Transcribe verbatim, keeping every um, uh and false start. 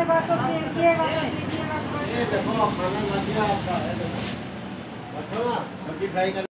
बात तो कीजिएगा कीजिएगा। ये देखो खाना लग गया आपका, है देखो। रखो ना, सब्जी फ्राई कर